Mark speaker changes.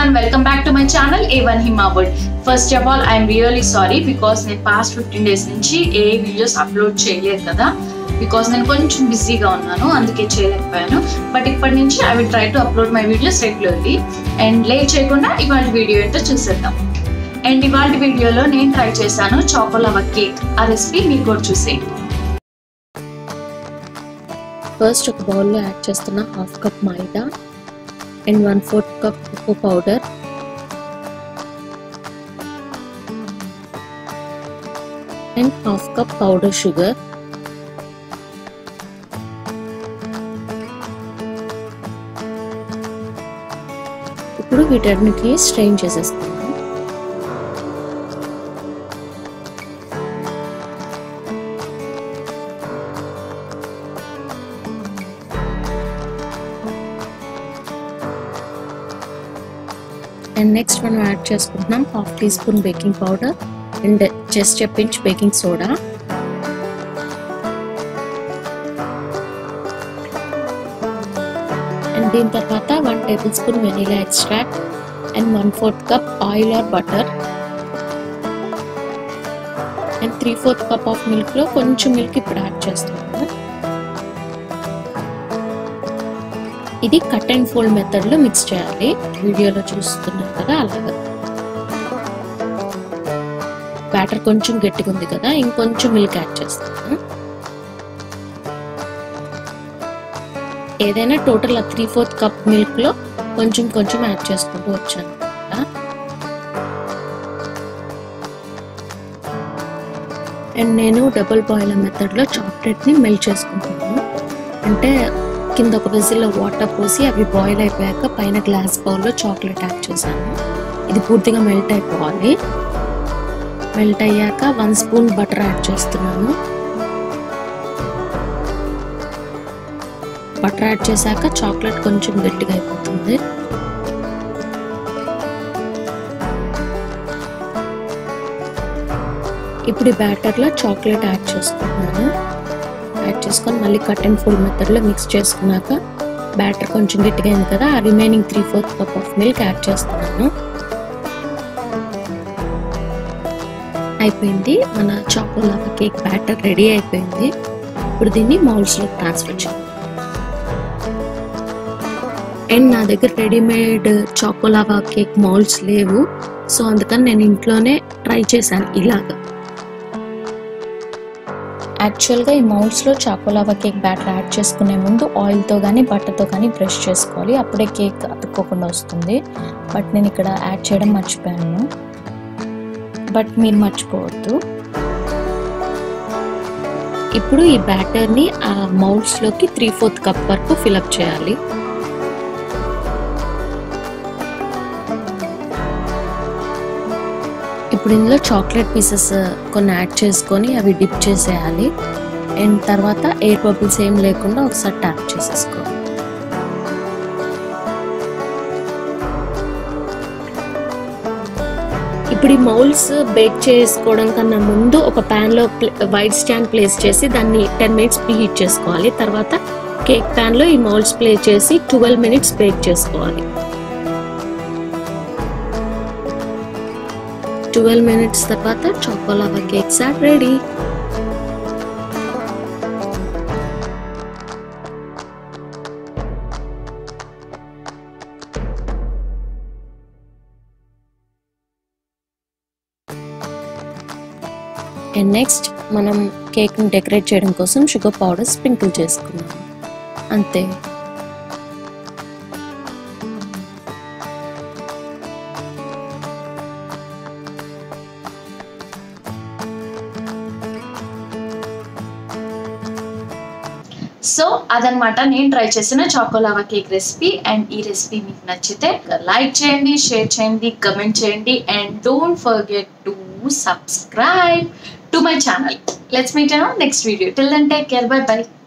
Speaker 1: everyone, welcome back to my channel A1 MOULD. First of all, I am really sorry because in the past 15 days nunchi ఏ videos upload చేయలేదు కదా because నేను కొంచెం బిజీగా ఉన్నాను అందుకే చేయలేకపోయాను బట్ ఇప్పటి నుంచి I will try to upload my videos regularly and late చేయకుండా ఇవాళ వీడియో ఏంటో చూసేద్దాం. అండ్ ఇవాళ వీడియోలో నేను ట్రై చేశాను చాకో లవా కేక్. ఆ రెసిపీ మీరు కూడా చూసేయండి.
Speaker 2: ఫస్ట్ ఒక బౌల్లో యాడ్ చేస్తున్న half cup maida and 1/4 cup cocoa powder and half cup powder sugar ఇప్పుడు వీటన్నిటిని స్ట్రెయిన్ చేసేస్తాను. And next మనం యాడ్ చేసుకుంటున్నాం ½ teaspoon baking powder and just a pinch baking soda. And దీని తర్వాత 1 tablespoon vanilla extract and 1/4 cup oil or butter and 3/4 cup of milk లో కొంచెం milk ఇప్పుడు యాడ్ చేస్తున్నాను. ఇది కట్ అండ్ ఫోల్డ్ మెథడ్ లో మిక్స్ చేయాలి. వీడియోలో చూస్తున్నారు కదా అలాగా. బ్యాటర్ కొంచెం గట్టిగా ఉంది కదా ఇంకొంచెం మిల్క్ యాడ్ చేస్తాను. ఏదైనా టోటల్ 3/4 కప్ మిల్క్ లో కొంచెం కొంచెం యాడ్ చేసుకుంటూ వచ్చాను. అండ్ నేను డబుల్ బాయిలర్ మెథడ్ లో చాక్లెట్ ని మెల్ట్ చేసుకుంటున్నాను. అంటే కింద ఒక వెజిల్లో వాటర్ పోసి అవి బాయిల్ అయిపోయాక పైన గ్లాస్ బౌల్లో చాక్లెట్ యాడ్ చేశాను. ఇది పూర్తిగా మెల్ట్ అయిపోవాలి. మెల్ట్ అయ్యాక 1 స్పూన్ బటర్ యాడ్ చేస్తున్నాను. బటర్ యాడ్ చేశాక చాక్లెట్ కొంచెం గట్టిగా అయిపోతుంది. ఇప్పుడు ఈ బ్యాటర్లో చాక్లెట్ యాడ్ చేసుకుంటున్నాను. యాడ్ చేసుకొని మళ్ళీ కట్ అండ్ ఫోల్డ్ మెథడ్లో మిక్స్ చేసుకున్నాక బ్యాటర్ కొంచెం గట్టిగా అయింది కదా ఆ remaining 3/4 cup of milk add చేస్తున్నాను. అయిపోయింది. మన choco lava cake batter ready అయిపోయింది. ఇప్పుడు దీన్ని మౌల్డ్స్లో ట్రాన్స్ఫర్ చేయాలి. అండ్ నా దగ్గర readymade choco lava cake moulds లేవు. సో అందుకని నేను ఇంట్లోనే ట్రై చేశాను ఇలాగా. యాక్చువల్గా ఈ మౌల్డ్స్లో choco lava cake batter add చేసుకునే ముందు ఆయిల్తో కానీ బటర్తో కానీ బ్రష్ చేసుకోవాలి. అప్పుడే కేక్ అతుక్కోకుండా వస్తుంది. బట్ నేను ఇక్కడ యాడ్ చేయడం మర్చిపోయాను. బట్ మీరు మర్చిపోవద్దు. ఇప్పుడు ఈ బ్యాటర్ని ఆ మౌల్డ్స్లోకి 3/4 కప్ వరకు ఫిల్అప్ చేయాలి. ఇప్పుడు ఇందులో చాక్లెట్ పీసెస్ కొన్ని యాడ్ చేసుకొని అవి డిప్ చేసేయాలి. అండ్ తర్వాత ఎయిర్ బబుల్స్ ఏం లేకుండా ఒకసారి ట్యాప్ చేసేసుకోవాలి. ఇప్పుడు ఈ మౌల్డ్స్ బేక్ చేసుకోవడం కన్నా ముందు ఒక ప్యాన్లో వైట్ స్టాండ్ ప్లేస్ చేసి దాన్ని 10 మినిట్స్ ప్రీ హీట్ చేసుకోవాలి. తర్వాత కేక్ ప్యాన్లో ఈ మౌల్డ్స్ ప్లేస్ చేసి 12 మినిట్స్ బేక్ చేసుకోవాలి. 12 మినిట్స్ తర్వాత choco lava cakes are ready. And next మనం కేక్ని డెకరేట్ చేయడం కోసం షుగర్ పౌడర్ స్ప్రింకిల్ చేసుకున్నాం. అంతే.
Speaker 1: సో అదనమాట నేను ట్రై చేసిన choco lava cake recipe. And ఈ రెసిపీ మీకు నచ్చితే లైక్ చేయండి, షేర్ చేయండి, కమెంట్ చేయండి and don't forget to subscribe to my channel. Let's meet in our next video. Till then take care. Bye by.